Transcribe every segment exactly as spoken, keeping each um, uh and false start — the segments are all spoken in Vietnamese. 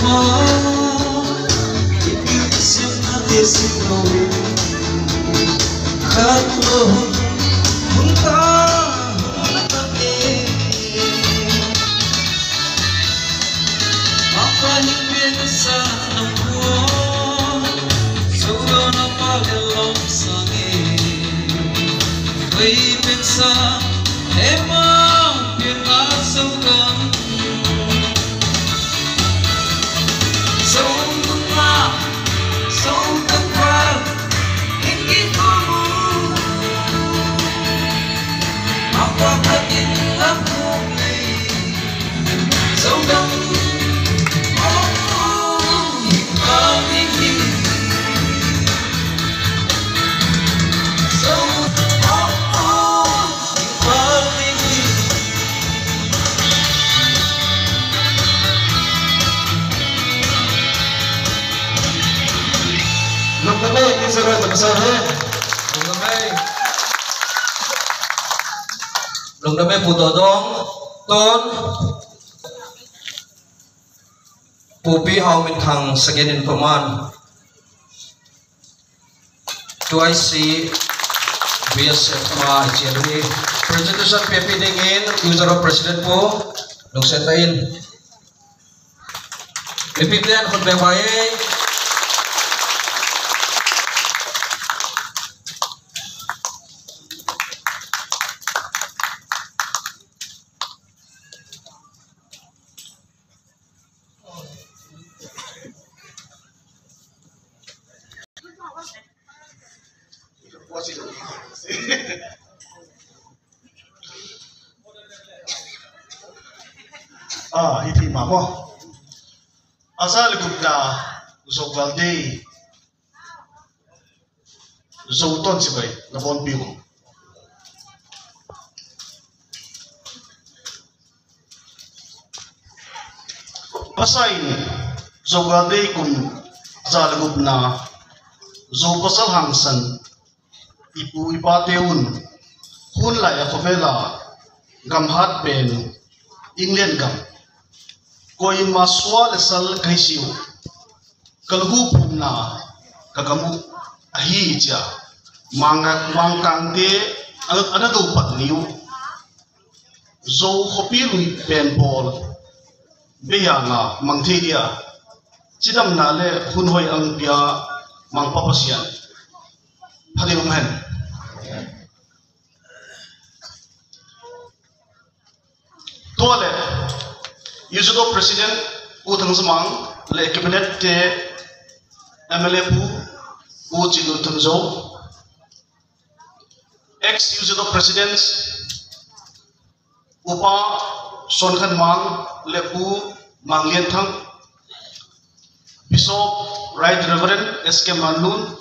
Long dame puto dong ton pupi hao min thang second in command do I see B S F ma cheri presentation pepe dingin user of president po long setain epiplan khot be bae Ah, iti mamo. Asal gupna usok valde. Usok ton si bay na bon biu. Pasain usok valde kum asal gupna usok pasal hangsan ipu ipateun hun la ya kovela gamhat ben England gam koi maswa lesal kaisiu kalhu pumna kagamu ahi cha manga mangkang de ana do patniu zo khopi lui pen bol beyanga mangtheia chidam na le hun hoi ang pia mang papasian phali umhen tole Yusudo President Utang Samang le Cabinet te M L A pu Uchidu Tunzo ex Yusudo Presidents Upa Sonkhan Mang le pu Manglien Thang Bishop Right Reverend S K Manlun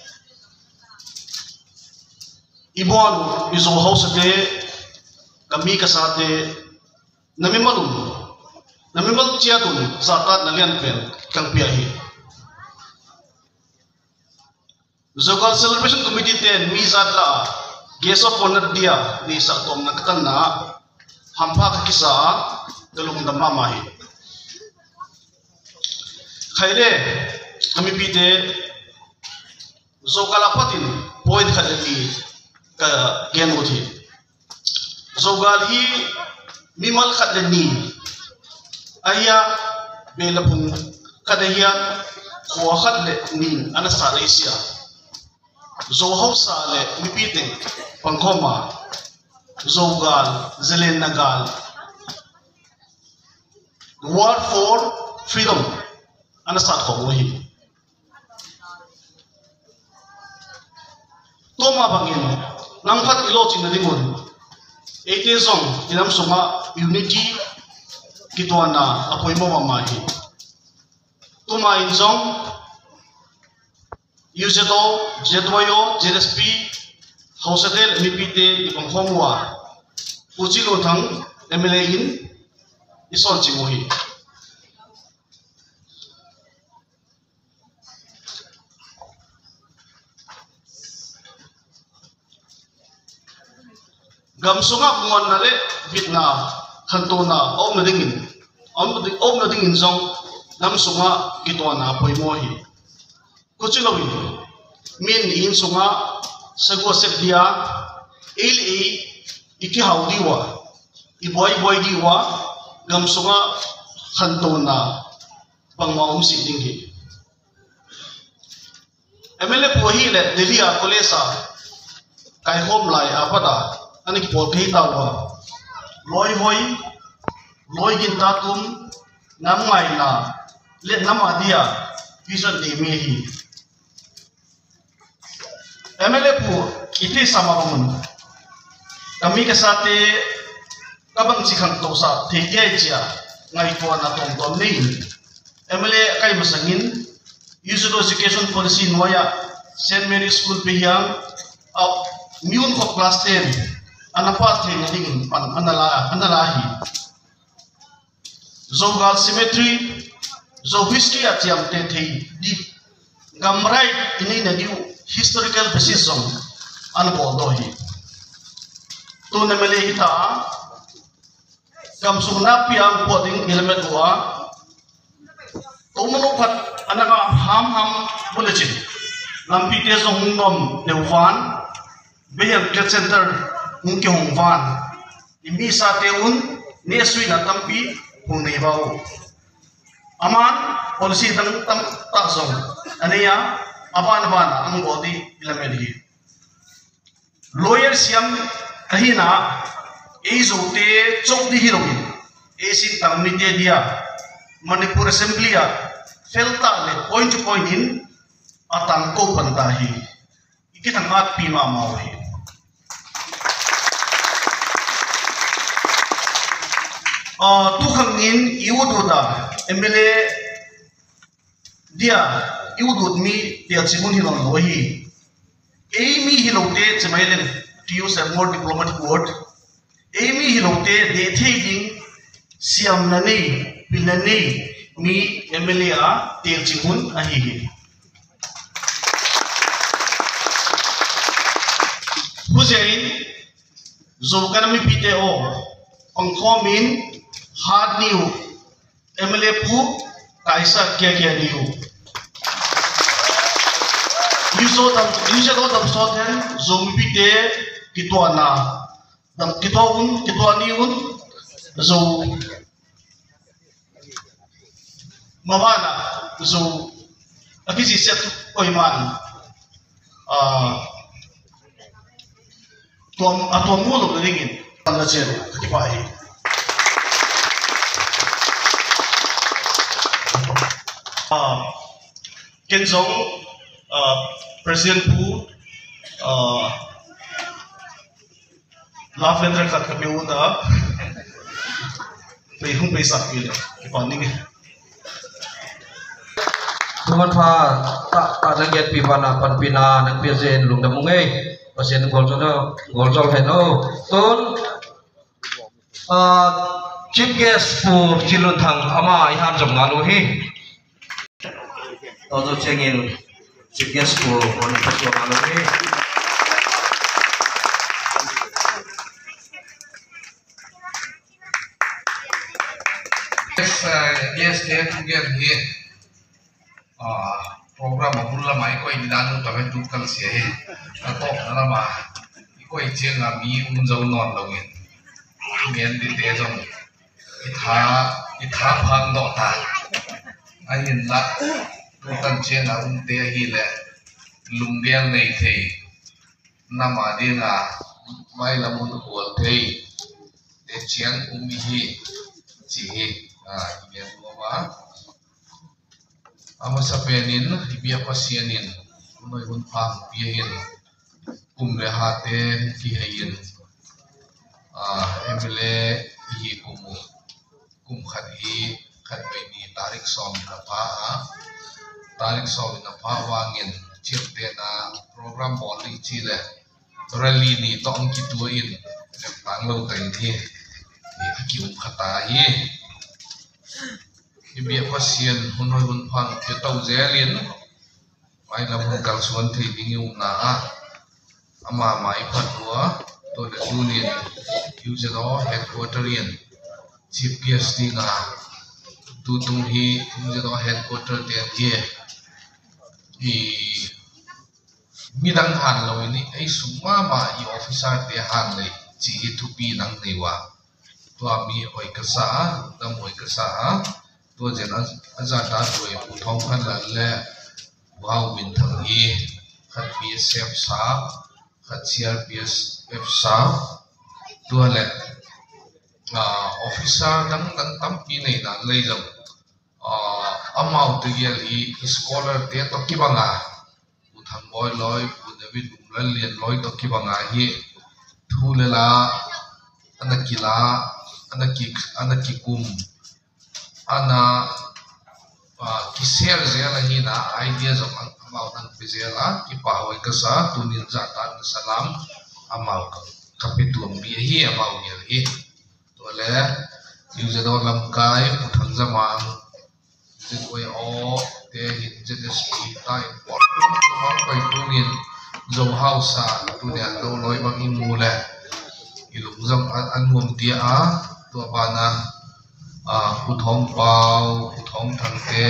Ibuan Yusudo House de kami kasate Nami malum Nami mal ciatun zakat nalian pen kang piahi Zogal Celebration Committee ten mizatla guest of honor dia ni saktom nakatan na hampa kisa dalung damamahi khaire kami pide Zogal apatin point khadali ka genuthi Zogal hi mimal khadani aya belapung kadaya ko khadle nin ana salaisia zo hausa le mipiting pangkoma zogal zelen nagal war for freedom ana sat ko hi toma bangin nangkhat ilo chinadingon eighty song inam suma unity kitwana apoy mo mamahi tuma injong yuseto jetwayo J S P hausadel mipite ibang homwa uchilo thang M L A in ison chimohi gamsunga bungon nale bitna hantona om na dingin om om na dingin zong nam sunga kitwa na poi mo hi kuchilowi min in sunga sago sek dia il e iki haudiwa i boy boy diwa gam sunga khantona pangmaum si dinghi M L A po hi le Delia kolesa kai hom lai apada ani ki po thei tawa loi hoi loi gin tatum nam ngai na le nam adia vision de me hi M L A po iti samamun kami ke sate kabang sikhang to sa thei ye chia ngai to na tom tom ni M L A kai masangin Usual Education Policy Noya Saint Mary School Pihang of Mune of Class ten Anapas Training Anala Analahi Zogal Symmetry Zo History at Yam Tete Deep Gamrai in a new historical basis on Anabodohi Tunamele Hita Gamsuna Piang Podding Element Wa Tomonopat Anaka ham ham bulletin. Lampi tes hong nom deuvan. Beham trade center mungkin hongvan. Imi sa teun neswi na tampi hong nebau. Aman polisi tang tam taksong. Anaya apan apan ang body ilamedi. Lawyer siam kahina ezote chok di hiroin. Esin tang mite dia. Manipur Assembly Felta le point to point in atang ko pantahi ikitang at pima mawi ah tukhang in iududa M L A dia iudud mi dia simun hinon lohi emi hilote chemailen to use a more diplomatic word emi hilote de thing siam nani pilani mi M L A tel chingun ahi hujain zokan mi pite o pangkomin hard new M L A pu kaisa kya kya new yuso dam yuso dam soten zo mi pite kitwana dam kitawun kitwaniun zo Mawana so akisi set oiman ah tuam atuam mulo ringin pangajer katipai ah Kenzong ah President Pu ah Lavendra kat kami uda pehung pesak gitu paning Tuhan fa tak tak janget pipana panpina nang pirjen lung damungai pasien golzol golzol heno ton chief guest pu chilun thang ama ihan jom ngalu hi todo chengin chief guest pu on pasu ngalu hi yes yes get get here program abulla mai ko idanu tabe tukal sia he ato na ma ko ichenga mi unjau non lawin men di te jong itha itha phang do ta ayin la tan chenga un te hi le lunggel nei the nama dinga mai lamun hol the te chiang umi hi chi a yen ma ama sapenin ibia pasianin noi un phang piahin kum le haten ki hayin a emle hi kumu kum khat hi khat be ni tarik som na pa tarik som na pa wangin chirte na program boli chile rally ni tong ki tuin le pang lo tai thi ki um khata hi ibia pasien hunoi hun phang ke tau zelin mai lam hun kal suan thei dingiu na a ama mai phatwa to le dunin user headquarterian chief guest dinga tu tung hi jero headquarter te hi i midang han lo ni ai suma ma i officer te han le chi hi thu pi nang nei wa to mi oi ka sa dam oi ka sa to jen aza ta roi pu thong khan la le wow min thang hi khat P S F sa khat C R P F sa to le officer dang dang tam pi nei na lei lo amau te gel hi scholar te to ki banga u thang boy loi u david umlan lian loi to ki banga hi thu le la anakila anaki anaki kum ana ki share zela hi na ideas of amau nang pizela ki pa hoi ka sa tunin za ta salam amau kapitum bi hi amau gel hi to le user do lam kai u thang zamang jin oi o te hin je de speed ta important among kai tunin zo house a tu ne do loi bang in mu le ilung zam an nuam tia a to bana a pu thong pau pu thong thang te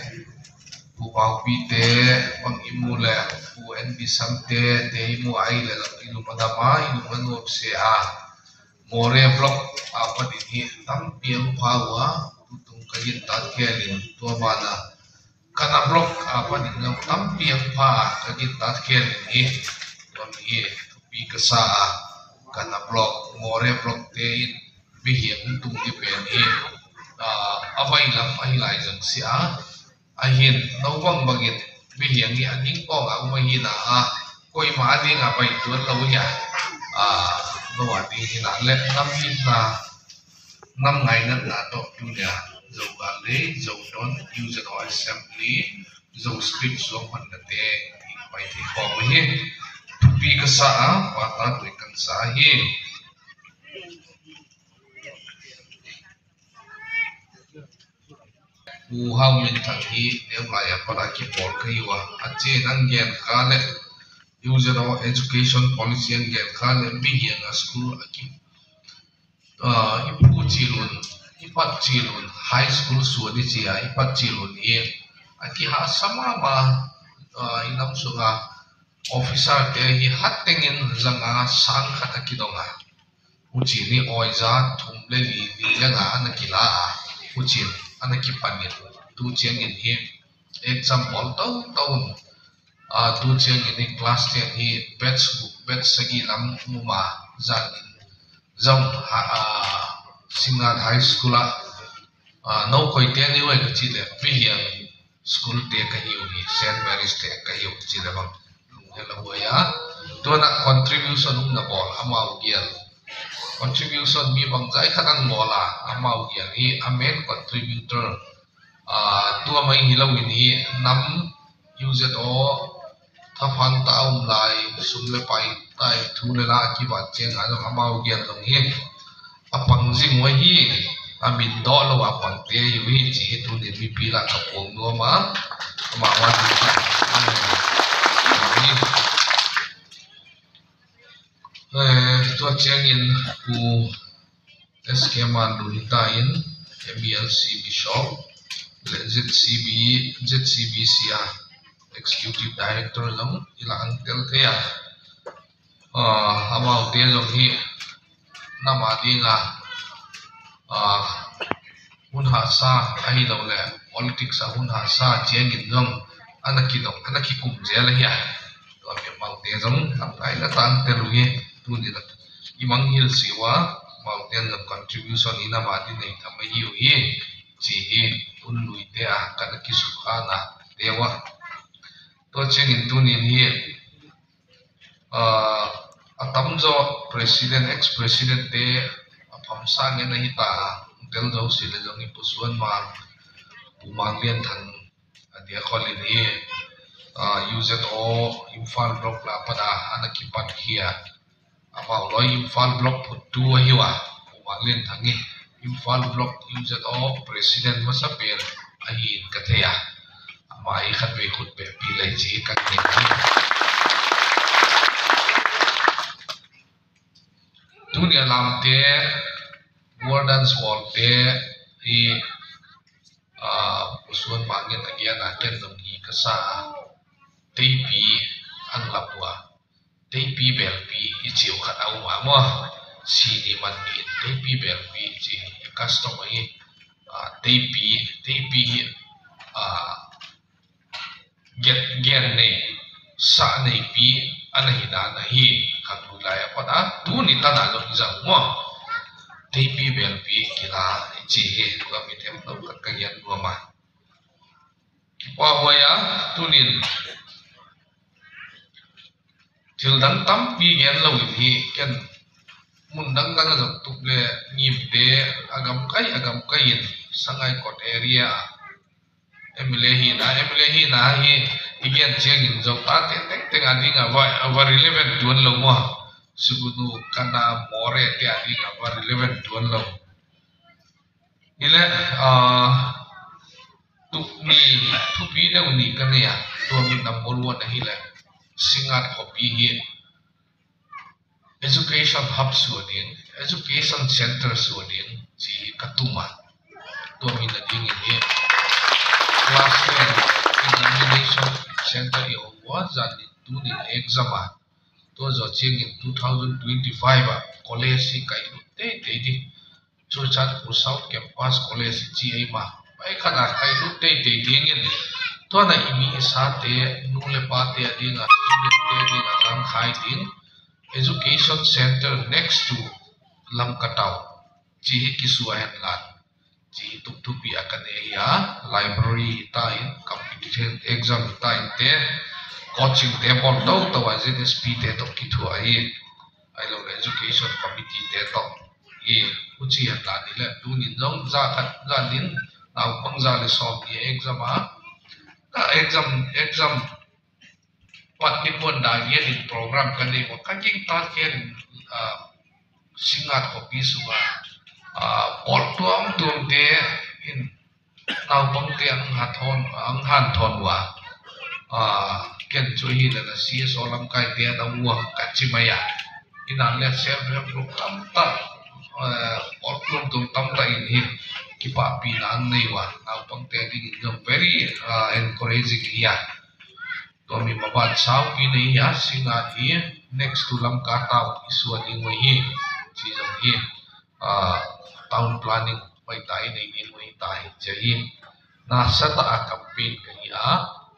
pu pau pi te bang in mu le pu en bi sam te te mu ai le ilung madama ilung anuap se a more block a padin hi tam piang phawa tung kayin ta khelin to bana kana block a padin ngam tam piang pha kayin ta khelin hi to mi pi ka sa kana block more block te in bi hiam tung ti pen hi a avai lam ai lai jang sia a hin no bang bagin bi hiam ni aning ko ga ma hi na a koi ma ding a pai tu lo ya a no wa ti hi na le nam hin na năm ngày nữa là tốt như là dầu gà lấy dầu đón user assembly dầu script xuống phần là thế phải thì có với hết vì cái xã và ta tuổi cần xã hết u hao mình thằng hi nếu lại ở phần cái bỏ cái wa anh chị đang nghe khá lệ user education policy anh nghe khá lệ bị hiện ở school ipu chilun ipat chilun high school suadi chia ipat chilun e aki ha sama ma inam sunga officer te hi hattengin zanga sang khata kidonga uchi ni oiza thumle li li langa anakila a uchi anaki panit tu cheng in hi example to to a tu cheng in class ten hi batch batch sagi lam muma zan zong singa high school a no koi te ni wai ka chi le bi hian school te ka hiu ni Saint Mary's te ka hiu chi le bang hello ya to na contribution um na bol amau gial contribution mi bang jai khanan mola amau gial hi amen contributor a tu mai hi lo in hi nam use to thafan ta um lai sum le pai tai thu le la ki ba chen a lo amau gial dong hi apang jing wa hi amin do lo apang te yu hi chi tu ni mi pi la ka pong no ma ma wa ni eh to cheng in ku S K man du ta in M E L C Bishop Z C B Z C B C A executive director long ila uncle te ya ah amau te lo hi nama dinga ah hun ha sa ai lo le politics a hun ha sa cheng in long anaki dong anaki kum je la hi to me mau te jong lam ai la tan te lu hi tu ni la imang hil siwa mau ten the contribution ina ma di nei tham hi hi chi hi un lui te a kanaki su khana dewa to cheng in tu ni hi ah atamzo president ex president te apam sang na hi ta tel do sile jong i pusuan ma umang lian than adia kholin hi use it o infal block la pada anaki pat hia amau loi infal block put tu hi wa umang lian thangi infal block use it o president masapel ahi kathaya amai khatwe khut pe pi lai chi kan ni dunia lam te warden's wall te i usuan mangin agian agian nungi kesa teipi ang lapwa teipi belpi ichiu khat au ma mo sini man ni teipi belpi chi customer hi teipi teipi get gen ne sa nei pi anahina nahi khangulaya pada tu ni tana lo jang mo teipi belpi kila chi he ka mi them lo ka kayan lo ma pa hoya tunin tildan tam pi gen lo hi ken mundang dang jok tuk le ngim de agam kai agam kain sangai kot area emle hi na emle hi na hi igen cheng in jok ta te tek te ngadi nga va va relevant tuan lo mo sugudu kana more te adi nga va relevant tuan lo ile a tu ni tu pi de uni kan ya tu mi nam bolwa na hi le singat hopi hi education hub suadin education center suadin ji katuma to mi na ding ni class ten examination center i wa zani tu ni exam a to zo ching in two thousand twenty-five a college si kai te te di chuchat pu south campus college ji ai ma pai khana kai lu te te ding in to na imi sa te nu le pa te adinga te dinga jam khai ding education center next to Lamkatau ji kisua henlan ji tuk tupi akan ya library tain competition exam tain te coaching te pon tau tau azin S P te to kitu ai ai lo education committee te to e uchi henlan ni le tu ni jong za khat za nin nau pang za le so ki exam a ka exam exam what people da ye in program kan ni wa kaking ta ken singat hobi suwa pol tuang tuang de in nau pang te ang hathon ang han thon wa ken chui la na si so lam kai te na wa ka chimaya inan le self help program ta pol tuang tuang tam ta in hi ki pa pi na nei wa nau pang te ding very encouraging ya to mi mabat sau ki nei ya singa hi next to Lamkatau isuan ni mo hi chi jong hi town planning pai tai nei ni mo hi tai che hi na sata a campaign ka hi a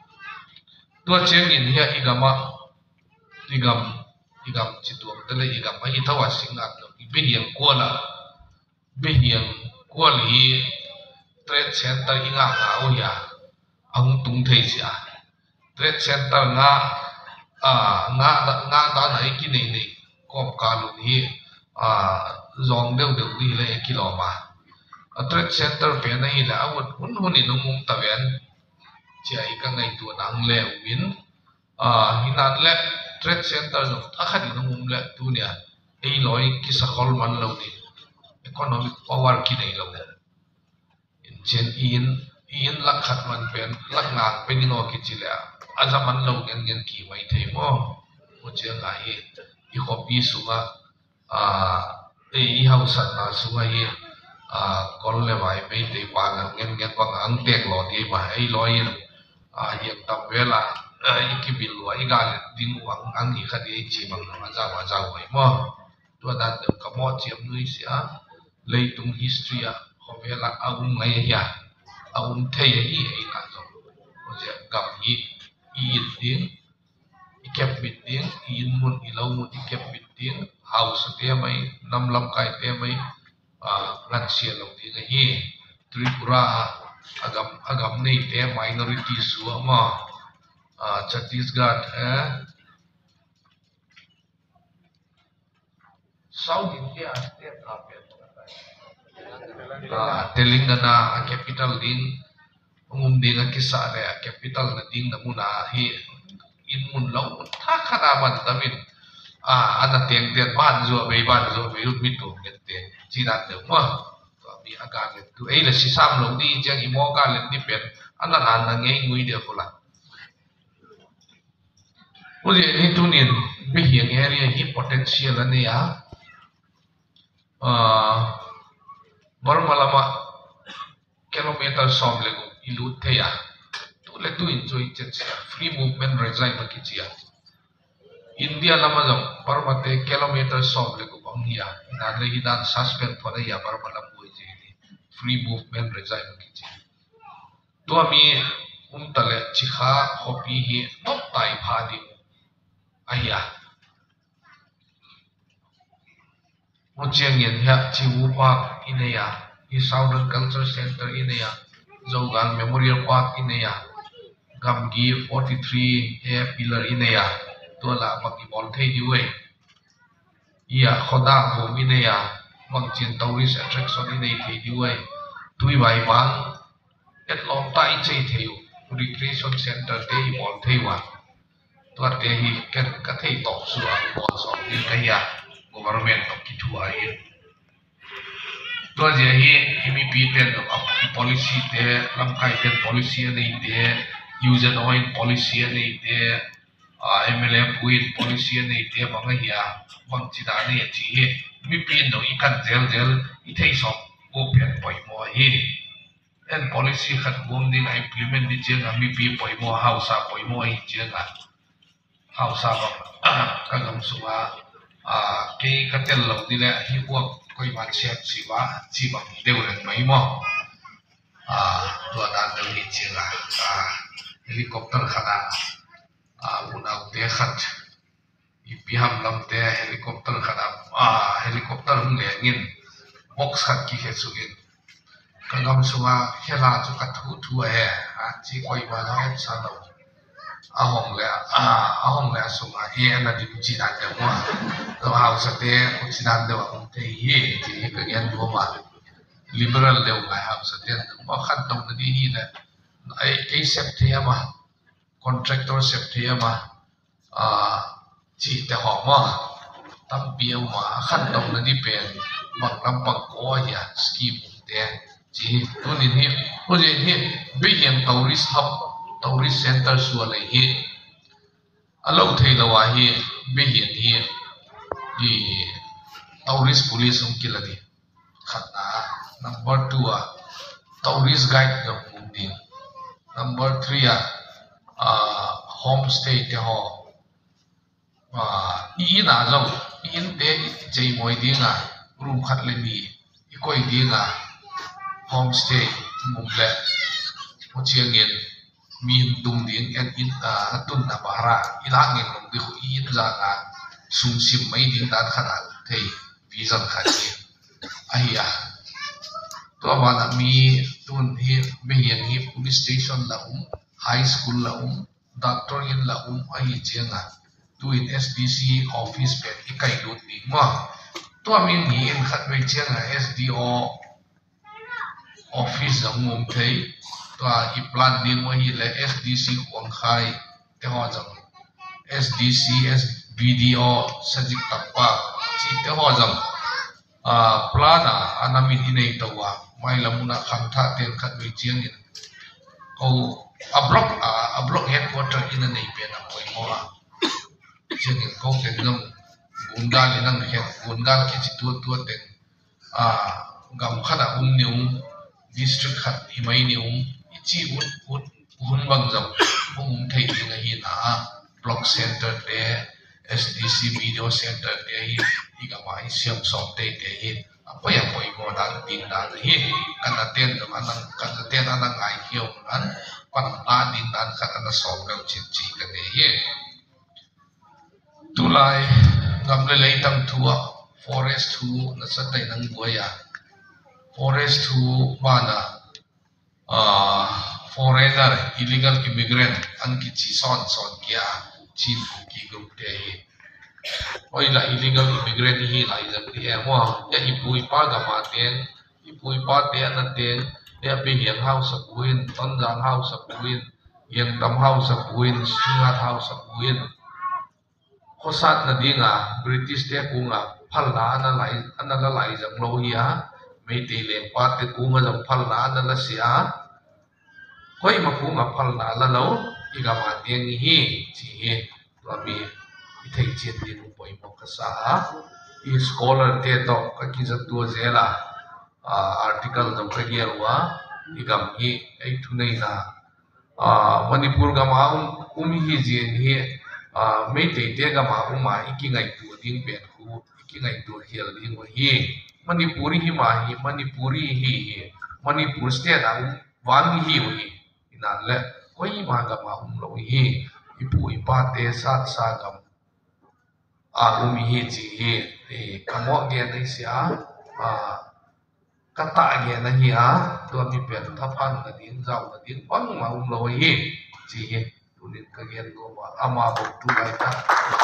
to cheng in hi igama igam igam chi tuam tele igam hi thawa singa no be hiam kola be hiam kol hi trade center inga nga o ya ang tung thei sia trade center nga a nga nga da nai ki nei nei kom ka lu hi a zong deu deu di le kiloma a trade center pe na hi la awut hun hun ni nung ta wen chi ai ka ngai tu nang le win a hinan le trade center no ta khadi nung le tu nia ei loi ki sa khol man lo ni economic power ki nei lo in chen in in lak khat man pen lak ngang penino ki chila azaman lo gen gen ki mai thei mo o che nga hi i hopi sunga a ei hausa na sunga hi a kol le vai pe te pa ngang gen gen pa ang tek lo di ma ei loi a hiam tam vela i ki bil wa i gal ding wang ang hi khadi chi mang ma za wa za wai mo to dan de ka mo chiam nui sia leitung history a hovela aum ngai ya aum thei hi ei na zo o je gam hi in ding ikep bit ding in mun ilau mun ikep bit ding house te mai nam lam kai te mai a ngan sia lo ding hi Tripura agam agam nei te minority su ma a Chhattisgarh eh South India state ape Telangana capital ding umum ding kisa re capital na ding na muna hi in mun lo tha khana man tamin a ana teng ten ban zo be ban zo be ut mit tu get te chi na de ma to mi aga le tu ei la si sam lo di jang i mo ka le ni pen ana na na ngei ngui de ko la uli ni tu nin be hiang area hi potential ane ya a Barmalama kilometer som le ko ilut the ya tu le tu enjoy che che free movement regime ba ki chia India lama jong parmate kilometer som le ko bang hiya na le hidan suspend phone ya parmala boi je free movement regime ba ki chia to ami um tale chikha hopi hi top tai phadi aya mo chiang yen ya chiwu park inaya i southern culture center inaya Zogal memorial park inaya gamgi forty-three a pillar inaya to la maki bol thei diwe ia khoda ho inaya mang chin tourist attraction inai thei diwe tui bai bang et lom tai chei theu recreation center te i bol thei wa to te hi ken ka thei tok su a bol so ni aya government of kitu ai to je hi imi pi ten of policy te lam kai ten policy nei te use and oil policy nei te M L A puin policy nei te bang ya bang chi da nei chi hi mi pi no i kan zel zel i thei so o pen poi mo hi en policy khat bom ding implement di chen ami pi poi mo house a poi mo i chen a house a ka gam suwa a ke ka tel lo di le hi ko koi man chep chi wa chi bang deu ren mai mo a to dan de hi chen a helicopter khana a unau te khat i pi ham lam te helicopter khana a helicopter hung le ngin box khat ki he su in kagam suwa khela chu ka thu thu he a chi koi ba la sa lo a hong le a a hong le suwa e na di chi dan de mo lo hau sa te ku chi dan de wa te hi chi ka yan bo ma liberal de wa hau sa te ma khan tong na di hi le ai ai sep the ma contractor sep the ma a chi te ho ma tam piau ma khan tong na di pen bang lam pang ko ya scheme te chỉ tôi nhìn hi tôi nhìn hi bây hiện tourist hub tourist center xua lại hi alo thầy là wa hi bây hiện hi đi tourist police ông kia là đi khát na number two à tourist guide gặp mùng đi number three à homestay te ho à ý na giống ý te chơi mồi đi ngà room khát lên đi coi đi ngà homestay mùng lệ một chiếc nghiền miền tung điên en in à tuần na bara ila nghiền mùng đi khu in ra ngà sung sim mấy điên đan khát thầy visa khát nghiền ai à to mà là mi tuần hi mi hiện hi police station là um high school là um doctor in là um ai chiang à tuin S D C office pe ikai lut ni ma to min hi in khat mai chiang à S D O office ang mong thei to i plan din mo hi le S D C Huang Khai te ho jang S D C S B D O sajik tappa chi te ho jang a plan a anami hinei to wa mai lamuna kham tha ten khat wi chiang in ko a block a block headquarter in nei pe na koi mo a chiang in ko ten nam bunda le nang head bunda ki chi tu tu ten a gam khana um niu district khat himai ni um ichi ut ut hun bang jam um thei na hi na block center te S D C video center te hi iga mai siam som te te hi apoy apoy mo dal din dal hi kana ten dam anang kana ten anang ai hiu an pan na din dan kana na som ga chin chi ka ne hi tulai gam le lei tam thua forest thu na sa dai nang boya forest thu mana uh, foreigner illegal immigrant an ki chi son son kia chin ki group te hi oi la illegal immigrant hi lai jam ri e mo ya hi pui pa ga ma ten hi pui pa te na ten ya be hian house of win ton jang house of win yen tam house of win singat house of win khosat na dinga British te kunga phal na na lai ana la lai jam lo hi a mấy tỷ lệ phát thì cũng là dòng phật lá là là xia, coi mà cũng là phật lá là lâu, thì các bạn tiền hi chỉ là bị thấy chuyện gì cũng phải một cái sao, ഈ scholar തേട്ടോ കക്കി ജത്തു ജേല article ദം കഗിയർwa igam hi ai thunei na a manipur gama um um hi jen hi a mei te te gama um ma ikingai tu ding pen khu ikingai tu hial ding hi manipuri hi ma hi manipuri hi manipur state ang wang hi hi inan le koi ma gama um lo hi ipu ipa te sat sa gam a um hi chi hi e kamo ge nei sia a kata ge na hi a to mi pen tha phan na ding zau na ding pang ma um lo hi chi hi tunin ka gen go ma ama bo tu lai ta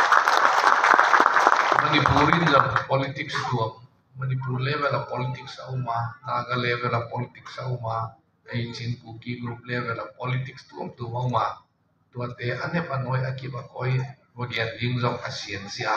Manipurin jam politics tu Manipur level of politics auma Naga level of politics auma ai chin kuki group level of politics tu tu auma tu te ane panoi akiba koi bagian ding jong asian sia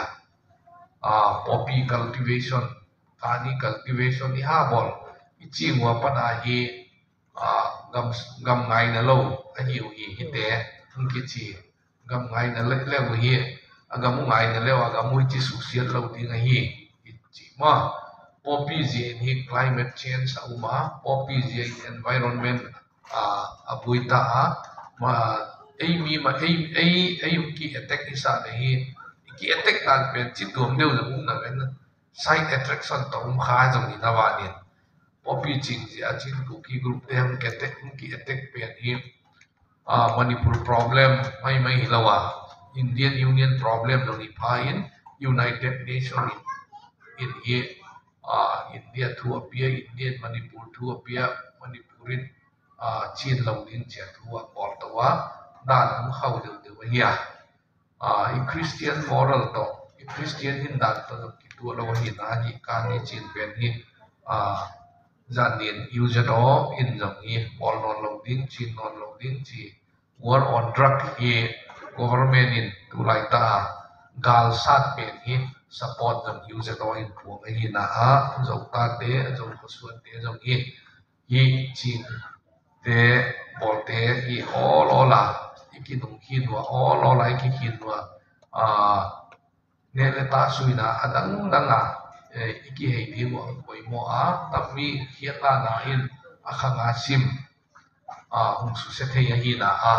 ah poppy cultivation kani cultivation ni ha bol ichi ngwa pada hi ah gam gam ngai na lo a hiu hi hi te thungki chi gam ngai na le le hi agam ngai na le agam mu chi su siat lo ding hi ichi ma poppy ji hi climate change auma poppy ji environment ah abuita ma ai mi ma ai ai ai ki attack isa de hi ki attack tan pen chi tum deu zu na ven side attraction to um kha jong ni na wa ni poppy ching ji a chin ku ki group them ke attack ki attack pen hi a manipur problem mai mai lawa indian union problem no ni phain united nations in in here uh india thu apia indian manipur thu apia manipurin uh chin lo din che thu a kor tawa dan um khau de de wa ya uh in christian moral to in christian in dan to ki tu lo hi na ni ka ni chin pen hi uh zanin use do in jong hi bol non lo din chin non lo din chi war on drug hi government in tu lai ta gal sat pen hi support them use do in puang hi na a zo ta te zo khoswan te zo hi hi chin te bol te hi all all la ikinung hin wa all all la ikin wa a ne le ta suina adang danga iki hei di wa koi mo a tapi hiata na in akhanga sim a hung su se the hi na a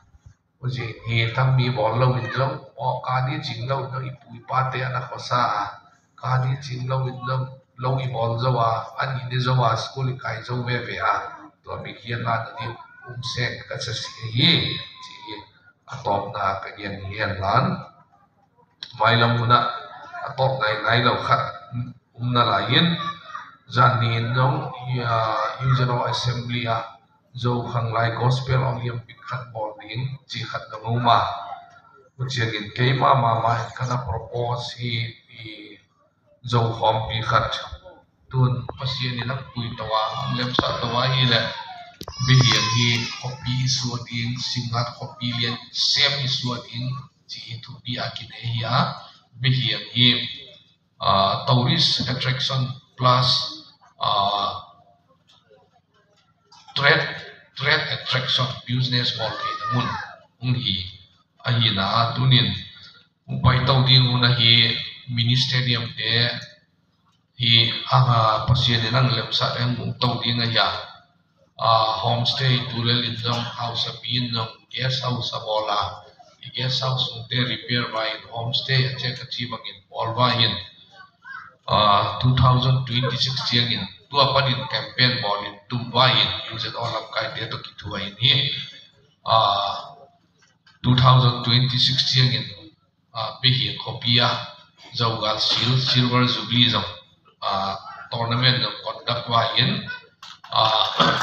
oji he tham mi bol lo in lo o ka ni jing lo no i pui pa te ana khosa a ka ni jing lo in lo lo i bol zo wa ani ni zo wa school kai zo ve ve a to mi hian na ni um se ka sa si hi chi atop na ka yen hian lan mai lam na atop ngai ngai lo khat um na la yin zanin dong ya usual assembly a zo khang lai gospel olympic khat bol ding chi khat da ma uchiagin ke ma ma ma kana propose hi i zo hom pi khat tun pasien ni lak pui tawa lem sa tawa hi le bihian hi copy su ding singat copy lian sem hi su ding chi thu pi akin hi a bihian hi uh, tourist attraction plus uh, trade trade attraction business all ke mun un hi a hi na tunin upai tau ding un hi mini stadium te hi anga pasien nang lem sa em mu tau ding a ya a homestay tulel in dong house a pin no guest house a bola guest house te repair by homestay a check a chi bangin all va in uh twenty twenty-six chiang in tua panin campaign ball in tumba in use it all up kai te to ki thua in hi uh twenty twenty-six chiang in uh pe hi khopia zawgal sil silver jubilee zam uh tournament no conduct wa in uh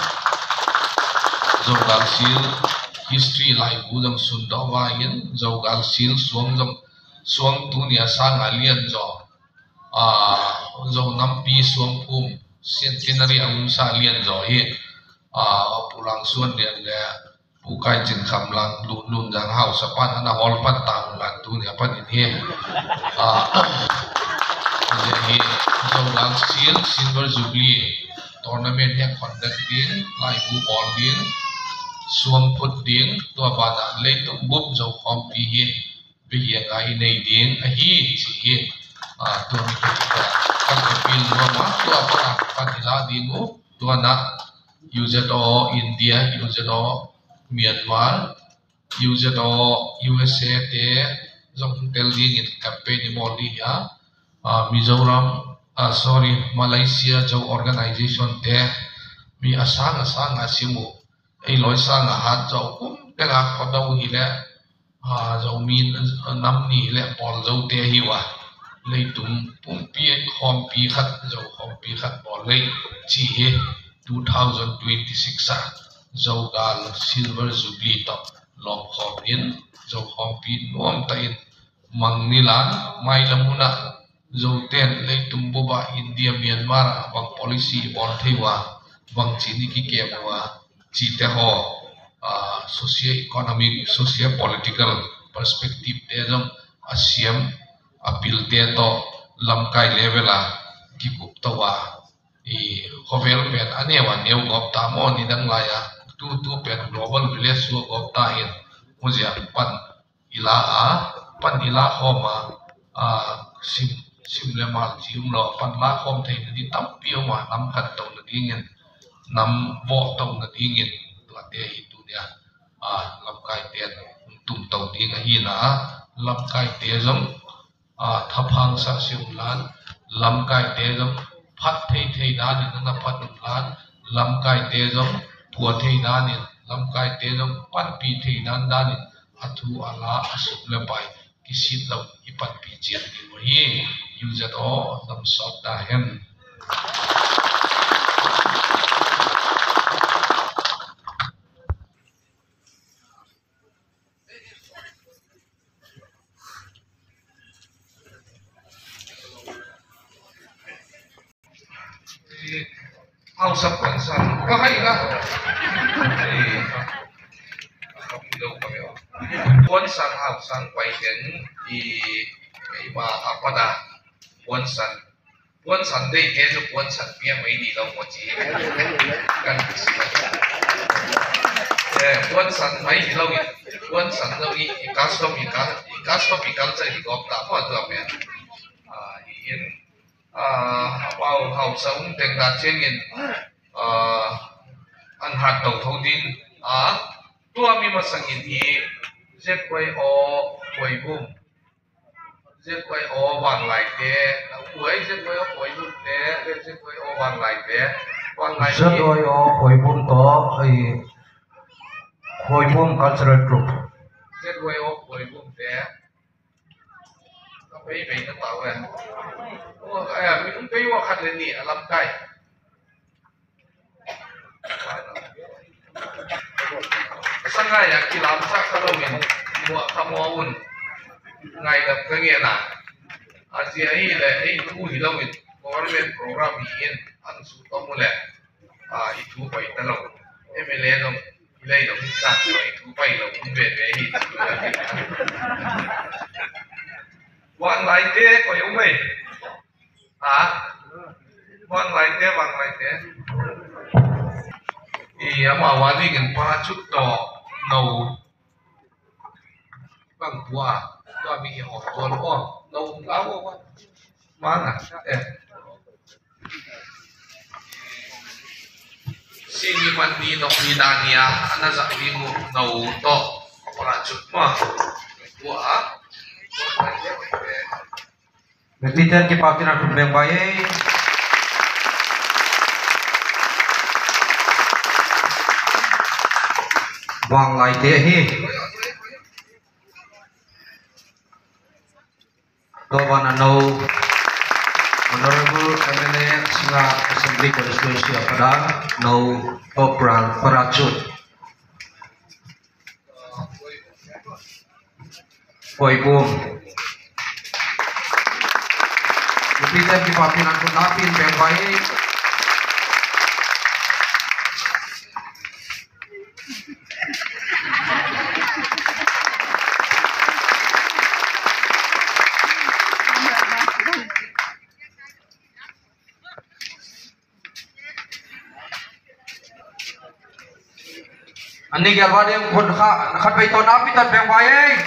zawgal sil history lai budam sunda wa in zawgal sil suang jam suang tu ni asang alian zo ah zo nampi suang phum centenary ang sa lian zo hi ah pulang suan lian le pukai jin kham lang lun lun jang house pan ana hol pan tang lan tu ni pan in hi ah je hi zo lang sil silver jubilee tournament ya conduct din lai bu ball din suang put din to ba da le to bup zo khom pi hi bi hi ngai nei din a hi chi hi ah to mi ka kan pil no ma to apa panila dinu to na user to India user to Myanmar user to U S A te zong tel ding in campaign mo li ya Mizoram uh, sorry Malaysia jo organization te mi asang asang asimu ei loi sang hat jo kum te ga ko dau hi le ha zo min nam ni le pol zo te hi wa le tum pum pi khom pi khat zo khom pi khat bol le chi he twenty twenty-six sa zo gal silver jubilee to long khom in zo khom pi nuam ta in mang nilan mai lamuna zo ten le tum boba India Myanmar bang policy bon thewa bang chini ki ke wa chi te ho socio economic socio political perspective te jong asiam apil te to lamkai level a ki kup to wa e hovel pen anewa new gop ta mo ni dang la ya tu tu pen global village so gop ta in mujia pan ila a pan ila homa a sim sim le mal jium lo pan la khom thei ni tam pio ma nam khat to na dingin nam vo to na dingin la te hi tu dia a lam kai te tum to ding a hi na lam kai te jong a thapang sa sim lan lam kai te jong phat thei thei da ni na phat dum lan lam kai te jong pu thei da ni lam kai te jong pan pi thei nan da ni athu ala asuk le pai kisit lo ipat pi jet ni mo hi user to dam sok da hen House of Concern kahai la đâu có hiểu quân sản học sản quay đến thì cái mà apa dah quân sản quân sản đây thế cho quân sản bia mấy đi đâu có gì kan eh quân sản mấy đi đâu vậy quân sản đâu đi custom ikan custom ikan saya di gop tak apa tu apa ya ah ini ah vào học sống tiền đạt trên nghìn ăn hạt đầu thâu tin à tua mi mà sang in thì giết quay o quay bùm giết quay o vàng lại thế quay giết quay o quay bùm thế giết quay o vàng lại thế vàng lại giết quay o quay bùm to ai quay bùm cultural group giết quay o quay bùm thế cái vậy nó tạo ra à mình cáiว่าคันเลยนี่ลำไก่สังไงอยากกินลำซักขนมเนี่ยมัวขโมยอุ่นไงกับก็เงี้ยนะอาเซียนี่แหละไอ้ทูที่เราเนี่ยเพราะว่าเป็นโปรแกรมนี้อันสุดต้องหมดแหละอ่าอีทูไปตลอดเอ็มเอลเอต้องเลยต้องสั่งไปทูไปเราคุณเบ็ดไปอีกวันไหลเต้ก็ยังไม่อ่ะวันไหลเต้วันไหลเต้อีมาวันนี้กันพาชุดต่อเนาบางตัวก็มีหอกตัวล้อเนาแล้วว่ามันอ่ะเอ๊ะสิ่งมันมีดอกมีดานีอ่ะอันนั้นจะมีงูเนาต่อพาชุดมาตัวอ่ะ Begitu kita pakai nak beng bayi, bang lai deh hi, to bana no, honorable M L A Singa Assembly Constituency of Padang, no Kopral Parachut, Koi Bum. Kita di papinan pun napin yang baik. Andi galwa yang pun khat bai to napin tan yang baik.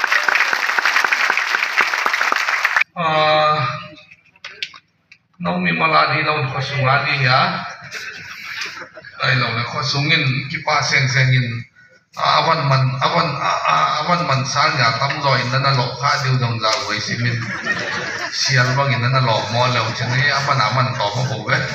Ah nau mi maladi nau khosungadi ya ai lo na kho sungin ki pa seng sengin awan man awan awan man sal ya tam loi na na lo kha diu dong za wei simin sial bangin na na lo mo lo chani aman aman to mo bo ve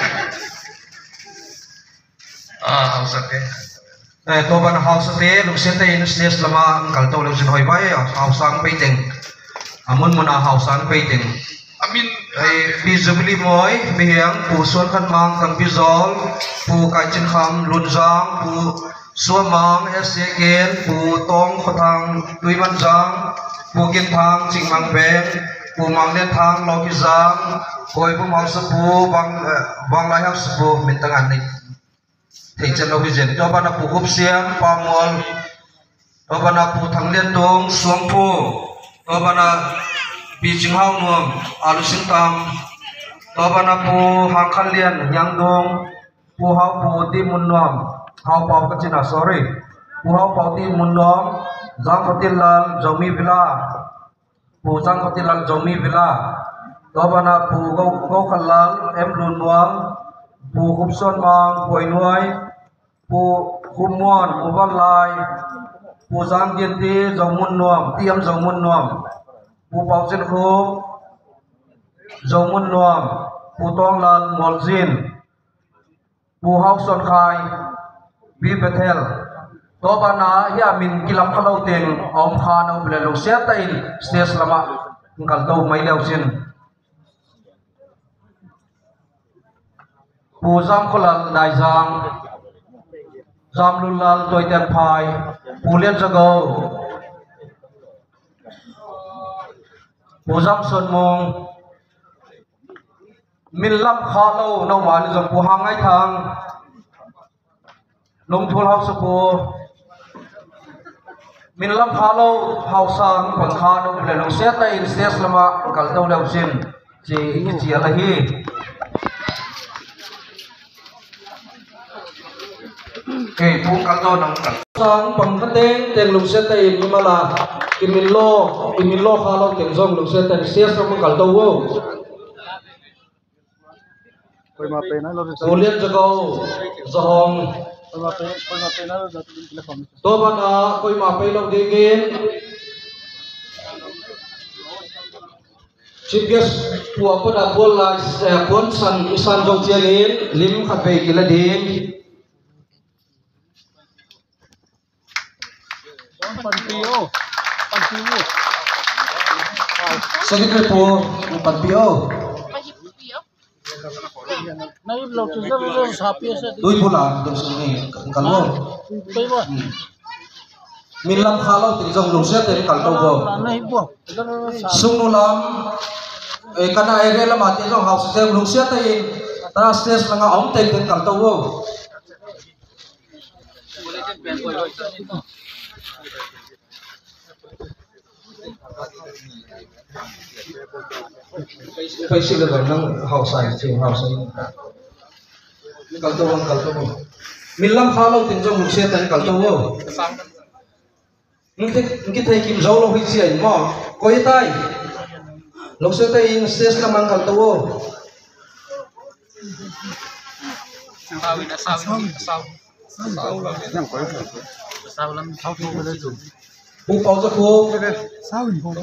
ah hausate eh to ban hausate luksete in stage lama kal to lo sin hoi bai hausang peiting amun mona hausang peiting amin ai visibly moi biang pu son khan mang tang bizol pu kai chin kham lunjang pu suamang eseken pu tong khothang tuiman jang pu kin thang chingmang ben pu manglen thang lokizang koi pu mau su pu bang bang lai hak su pu mintang an ni thei chen lo vision to bana pu khup siam pa mol to bana pu thanglen dong suang pu to bana pi jing hau nuam alu sing tam to bana pu hang khan lian yang dong pu hau pu ti mun nuam hau pau ka china sorry pu hau pau ti mun nuam jang khotil lal jomi vila pu jang khotil lal jomi vila to bana pu go go khal lal em lun nuam pu khup son mang poi nuai pu khum mon mobal lai pu jang dien ti jomun nuam tiam jomun nuam pu pau chen khu jomun nuam pu tong lan moljin pu hau son khai bi bethel to bana ya min kilam khalo teng om khan au bele lo sia ta in stage lama kal to mai leo sin pu jam kholal dai jang jam lulal toy ten phai pu len jago Buzam son mong min lam kha lo no wan zo pu hang ai thang lom thul hau su pu min lam kha lo hau sang pang kha no le lo se ta in ses lama kal to le sin chi ki chi ala hi ke pu kal to nang kal sang pang ka teng teng lo se ta in mala Kimilo, Kimilo kalau tenzong lu saya tadi sias sama kalau tahu. Kuliah jago, zahong. To bana koi mape lo dingin. Chief guest puak pada bola pun san san jong cialin lim kape kila ding. Sakit na po ang pagpiyo. Uy pula, doon sa mga kalmo. Milam khalaw, tinjong lungset, tin kaltaw ko. Sungnulam, eh kana ere lam ati jong house sa lungset ay trastes mga omtek tin kaltaw ko. Phải xin được năng hậu sản chịu hậu sản kalto ang kalto mo milam khalaw tin jong lungse tan kalto mo ngit ngit tay kim jaw lo hi sian mo koi tai lungse tay in ses na mang kalto mo sawi na sawi saw saw lang koi saw lang saw ko le ju bu pau za ko saw ni ko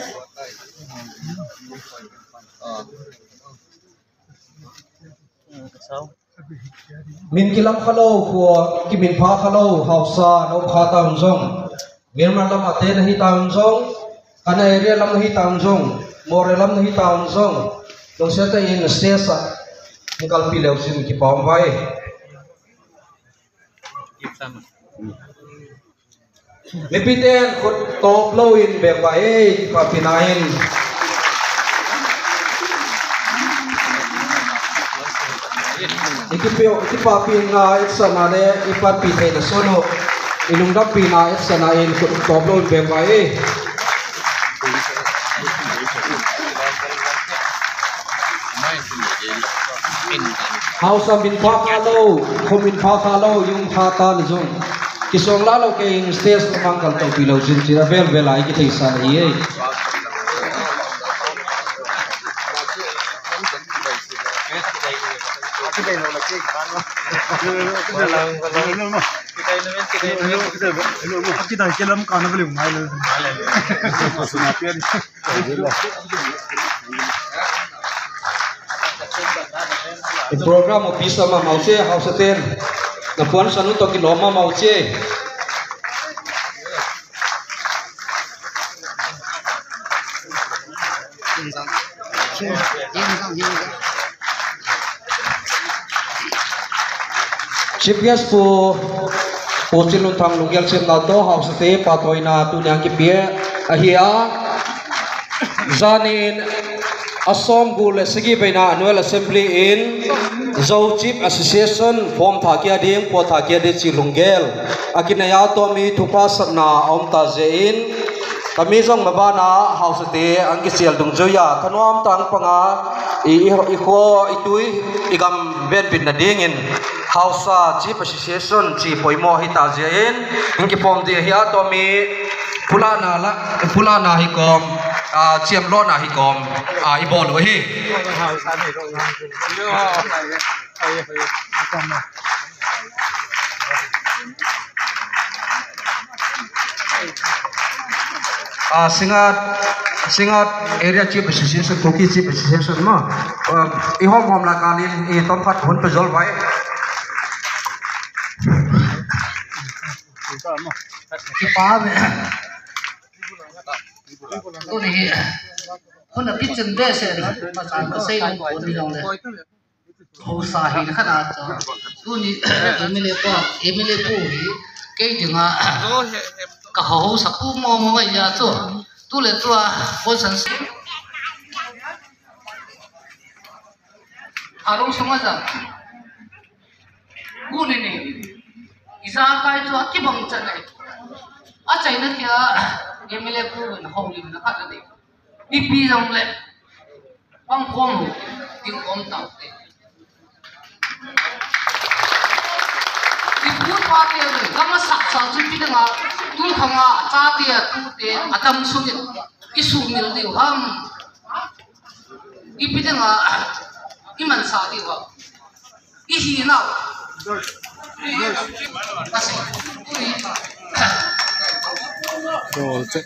min kilam khalo ko kimin pha khalo hausa no kha ta jong mirma lam ate na hi ta jong kana area lam hi ta jong more lam hi ta jong dong se ta in stesa nikal pi lew sin ki pom vai Lepiten ko top low in be vai ka pinain Ikipyo ikipapi nga itsana ne ipapi pe na sono ilungdap pina itsana in ko top low be vai House bin pha khalo khomin pha khalo yung pha ta ni jong kisong lalo ke in stage pang kal to pilau jin chira vel vel ai ki thei sa ni ei kita kelam kana belum main. Sunapian. Program office sama mauce house ten. Napuan sanu to kiloma mauce. Chief guest po po silun thang lungyal sim na to house te patoy na tu nyang ki pie ahia zanin asom gul sigi baina annual assembly in Zau Chief Association form thakia ding po thakia de chi lunggel akinaya to mi thupa na om ta zein kami jong mabana house te ang ki sial dung joya kanuam tang panga i i ko itui igam ben bin na dingin house Chief Association chi poimo hita zein inki form de hia to mi pulana la pulana hi kom a chiam lo na hi kom a ibol lo hi a singat singat area Chief Association Koki Chief Association ma i hom hom la kalin i tom phat hon pe jol bai kipa tu ni kon na kitchen de se ma san ka sei lo ko ni jong le ho sa hi na khana cha tu ni emile ko emile ko hi ke jinga ka ho sa ku mo mo ga ya chu tu le tu a ko san se aro sama ja ku ni ni isa kai chu ki bang cha nei a chai na kya emile ko na ho ni na kha ni ni pi jong le bang khom ting om tau te ni pu pa te ni kama sak sa chu pi nga tu khanga cha te tu te atam su ni isu mil ni ham i pi nga i man sa di wa i hi na kasi Rồi check.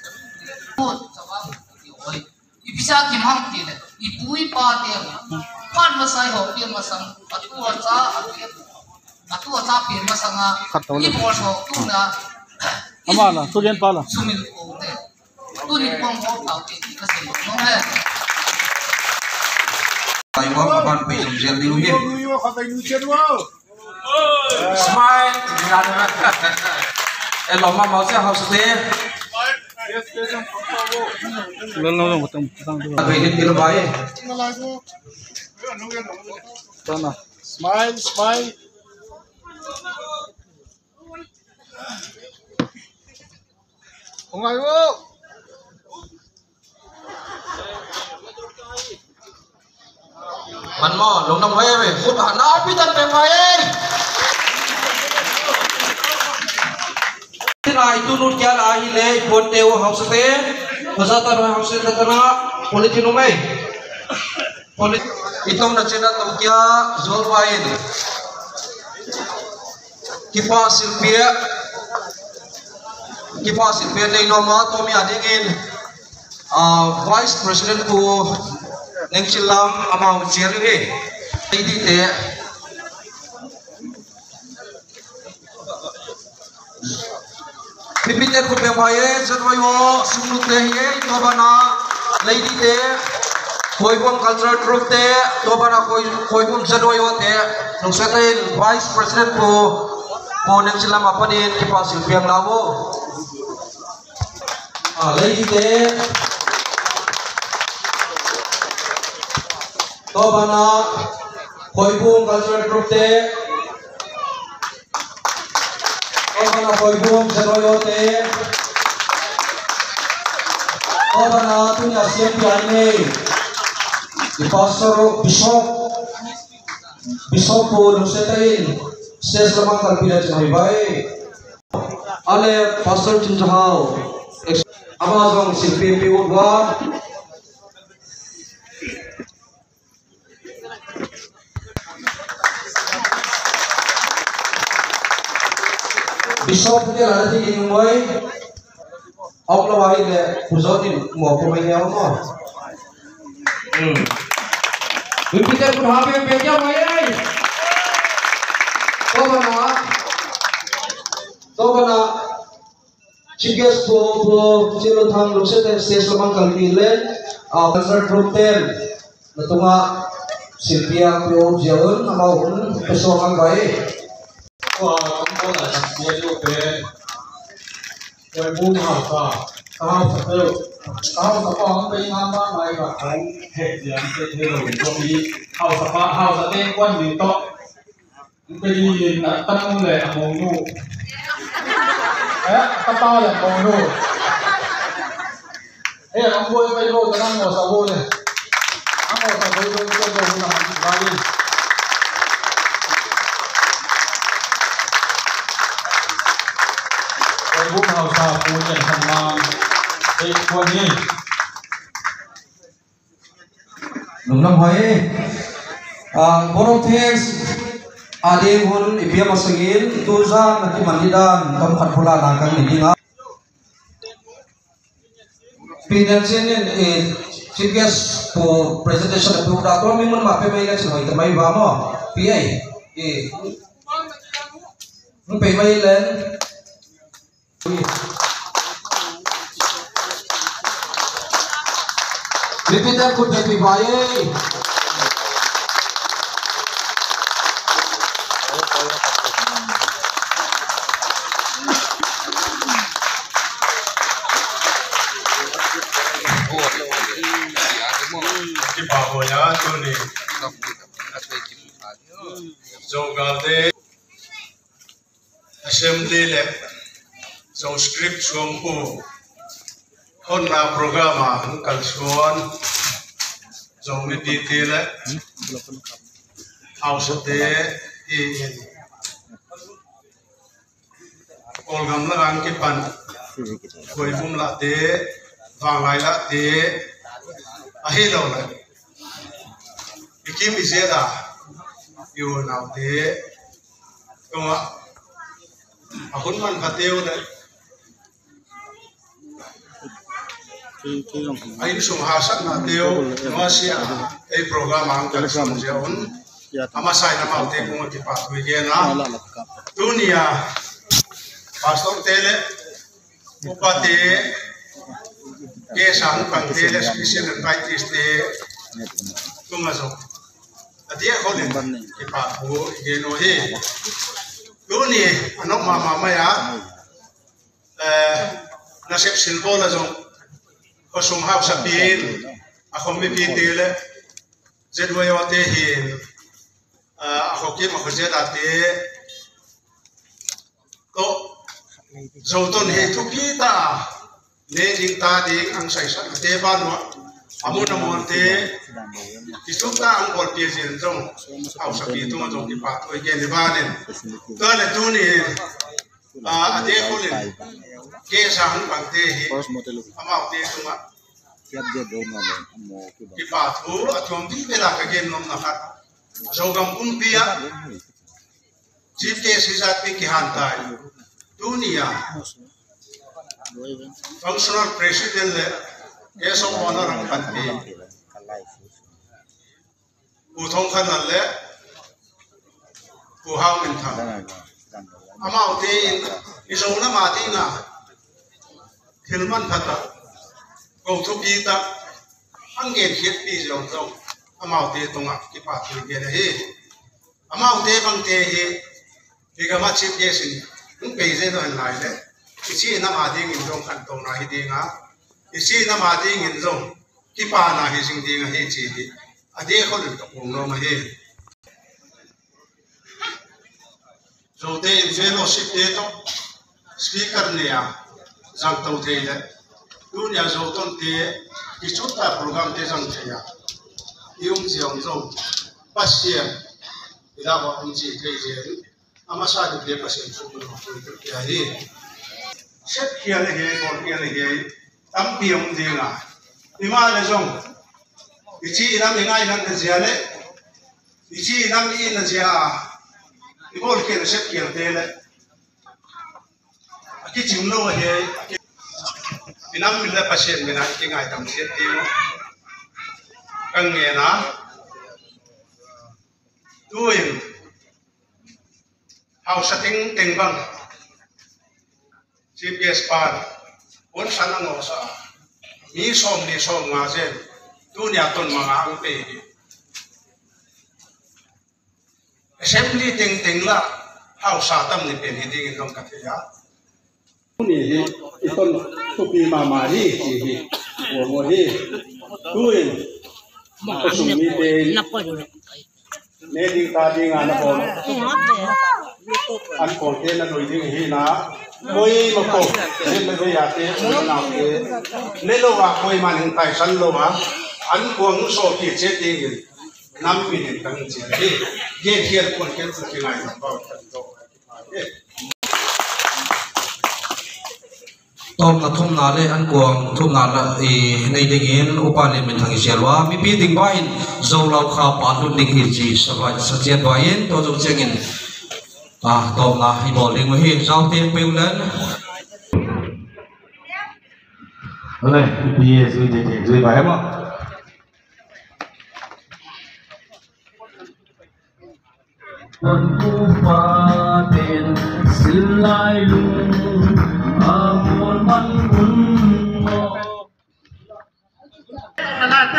Ibisa kim ham ti le ipui pa te pan masai ho pi masang atu acha atu acha pi masanga i bol ho tu na Amala, tu gen pala. sumil ko te tu ni pong ho tau te ka se no le ai wa ban pe jong jel diu hi Yo khatai nu chen wo. smile eloma mauce house te Lo lo lo tang tang tu. Abay din kilo ba eh? Tana. Smile, smile. Ongai wo. Man mo, long nam hoye be, phut ha na pitan pe mai. Tina itu nur kya la hi le phone te wo house te, pasata ro house te tana politino mai. Polit itong na chena to kya zol bain. Kipa silpia Kipa silpia nei no ma to mi adingin uh, Vice President ko Nengchilam amau chiari he idi te pipite ko pe maye janwayo sunu te he to bana lady te koibom cultural group te to bana koi koibom janwayo te nungsatain Vice President ko ko Nengchilam apanin Kipa silpiang lawo ah lady te to bana koibum cultural group te to bana koibum janwayo te to bana tunya siam piane di pastor bishop bishop pun setain ses lamang kalpila chai bai ale pastor chinjahau amazon silpi piwa Bishop dia lah nanti ini mulai. Ông là ai để phụ giúp thì một của mình nhau mà. Ừ. Vì Peter cũng học về về nhau mấy ấy. Tôi mà nói, tôi mà nói, chỉ biết phụ phụ chỉ lo tham lúc sẽ sẽ sẽ mang cái gì lên, à concert group ten, là tôi mà Sylvia Pio Jian, mà ông phải so mang cái. Và chúng tôi là sẽ đưa về về buôn hàng cả cao thật đều cao thật con bên nam ba này và cái hệ diện sẽ thay đổi trong đi hậu thật ba hậu thật đen quan điểm to cái gì là tăng lệ mồ nụ đấy tăng to là mồ nụ đây là ông vui bây giờ cái năng mồ sầu vui này ông mồ sầu vui vui vui vui là vào đi buôn hào sa buôn nhận thành mang đây quan đi Đúng lắm hỏi à bốn thanks ade hun ipia masagin tu za nanti mandidan tam khat pula nakang ni dinga pinansin e chief guest po presentation po da to mi mun ma pe mai la choi ta mai ba mo pi ai e mun pe mai len Repeater could be baye. Cái bảo hồi á tôi này dầu gà tê assembly lệ dầu script xuống khu hôn là program à cũng cần xuống dầu mới đi tê lệ hậu sự tê thì còn gầm là ăn cái bàn cuối cùng là tê vàng lại là tê à hết rồi này cái kim bị giết à yêu nào thế không ạ à hôn man khát tiêu đấy anh sung hà sắc là tiêu nó sẽ cái program ang cần sung sẽ ổn ama sai nam ao te cũng cái phát huy cái na dunia pastor tele upate ke sang pang tele special invitees te kumaso adia kholin ke pa ho geno he duni anok ma ma ma ya eh na sep silbo la jong ko sum hau sa pin a khom mi pi tele zedwa yo te hin a khokim a khoje da te to zoton he thuki ta ne ding ta ding ang sai sa te ban wa amun amon te isuk ta ang kol pi jin jong au sa pi tu ma jong ki pa oi ge ni ba nen to le tu ni a ade kholin ke sa han bang te hi amau te tu ma ki pa thu a thom ti bela ka gen nom na khat zogam kum pia chief case hisat pi ki han tai dunia functional president le keso honor ang panti uthong khan le ku hau min tham amau te in izona ma ti na thilman phata ko thu pi ta angen khiet pi jong jong amau te tonga ki pa tu ge na he amau te bang te he bigama chief guest ni ung pe je no lai le ichi na ma ding in jong kan to na hi dinga ichi na ma ding in jong ki pa na hi jing dinga he chi hi ade ko lu to ong no ma he so te in fellowship te to speaker ne ya jang to te le dunia zo ton te ki chut ta program te jang the ya yung jiong jong pasien ida wa ung chi te je ama sa de de pasien su ko ko ya hi set kia le he ko kia le he tam piam dinga ima le jong ichi inam ingai nan de jale ichi inam i na ja ibol ke set kia de le cái chim lâu hệ vì năm mình là patient mình cái ngày tầm xét tiêu càng nghe nó tôi hậu setting tình bằng giê pê ét pan bốn sản năng ngõ sa mi som đi som ngã trên tu nhà tuần mà ngã tê assembly tình tình là hậu sa tâm ni bên đi đi trong các thế giới นี่อีต้นทุกปีมามาที่ที่หัวหัวที่ตู้เองก็สุ่มมีเดนเนติกาดีงานนะผมอันโกเทนนะโดยที่ที่นะโอยมาโกเนไม่ได้อยากเทนนาเทเนโลว่าโอยมันไต่สันโลว่าอันกวงโซกีเจติงน้ำมีเห็นตั้งใจที่เยี่ยเทียนคนเกิดสุดที่ไหนก็จะโตตอมกระทุ่มนาเลยอันกวงทุ่มนาละอีในเด็กเองอุปาเลมันทางเชียร์ว่ามีปีดิ่งบ้านเจ้าเราข้าปานรุ่นดิ่งฮิจีสบายสัจเจนบ้านตัวเจ้าเจงินอ่าตอมนาให้บอกเลี้ยงมาให้เจ้าเตียงไปอุ่นนั้นอะไรปีเอสุดเด็ดสุดไปมั้งคนผู้ฟ้าเป็นสิลายลุงอาโมนมันอุ่นโมขนาดไหน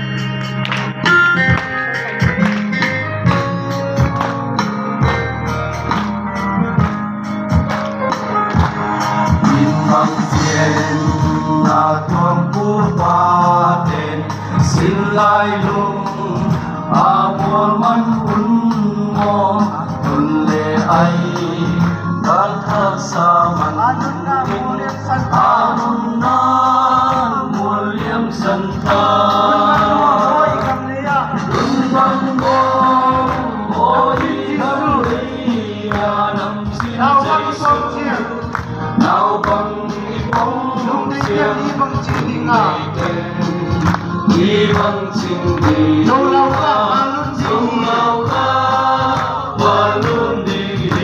ยินฟังเสียงนาทวงผู้ฟ้าเป็นสิลายลุงอาโมนมันอุ่นโมตุนเลไอการทักษะมันอานุนามุเลียมสันตานุนามุเลียมสันตารุนบังโกโอยิฮารุริยานำสินใจสุนาวบังอีปงนุ่งเสียงอีบังจิงดิงาอีบังจิงดิงาเราละมาลุนจิงเราละมาลุนดิ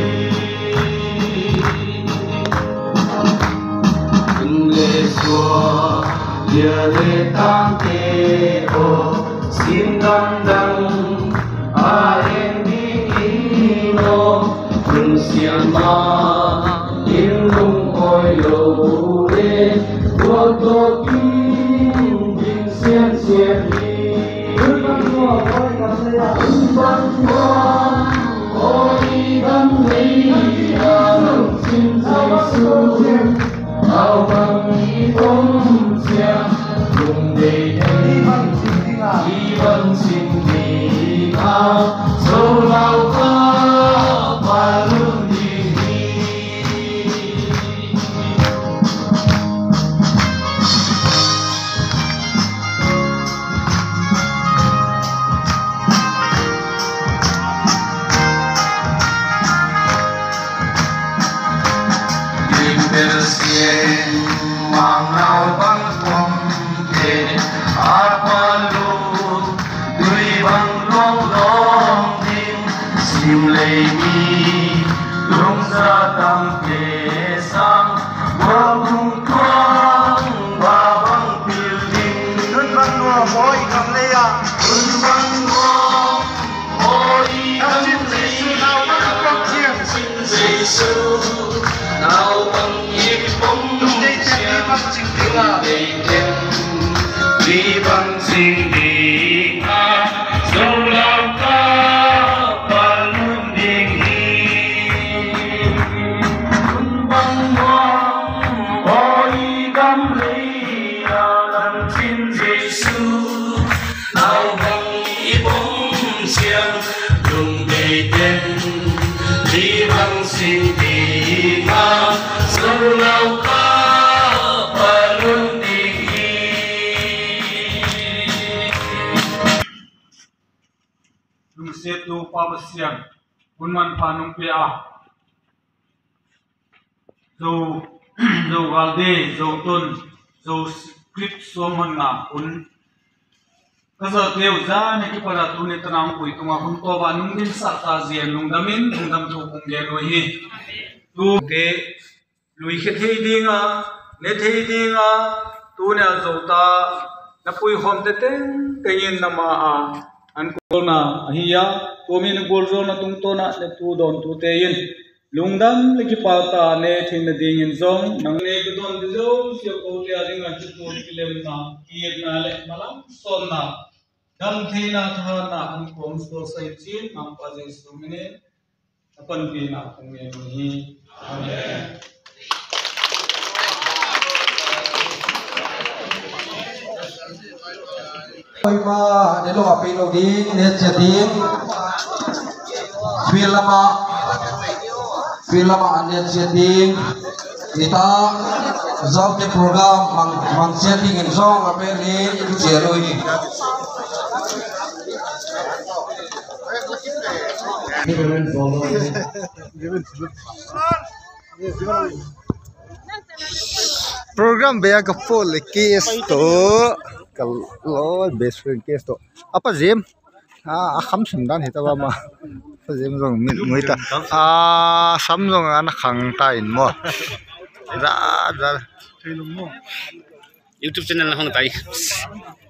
Dia letang ke o sindang dang aen di ino kun siama ilung oi lo bule foto king bin sian sian ni bang mo oi kam le bang mo oi kam le alung sin su ao bang i phong Cùng đi đi bằng xin đi ngà đi bằng xin đi ngà sâu lao ca và luôn đi Đi bên xiên mang nào băng Sim lei mi lung ra tam ke sang wa bung kwang ba bang building nun bang no boy kam le ya nun bang no boy kam le nào bang kwang chiang sin jesu nào bang yip bom dei te bang ching dinga dei te di bang ching dinga so lao ka Setu pabasian unman panung pia zo zo galde zo ton zo script soman na un kaza teu za ne ki para tu ne tanang pui tunga hun to ba nung din sa ta zian nung damin nung dam thu kung ge lo hi tu ke lui khét hei dinga ne thei dinga tu ne zota na pui hom te te kengin nama a an kol na hiya to min gol zo na tung to na le tu don tu te yin lungdam le ki pa ta ne thin na ding in zong nang ne ku don de zo sia ko le a ding a chu tu kilem na ki na le malam son na dam thei na tha na an kom so sai chin nam pa je su mine apan pi na kong ye ni amen. Oi ma ne lo api lo ding ne che ding filama filama ne che ding kita zau ke program mang mang che ding in song ape ni che loi ni program bea ka pol case to kal lo best friend case to apa jam a kham sim dan hita ba ma jam jong min ngoita a sam jong an khang ta in mo ra ra YouTube channel na hong tai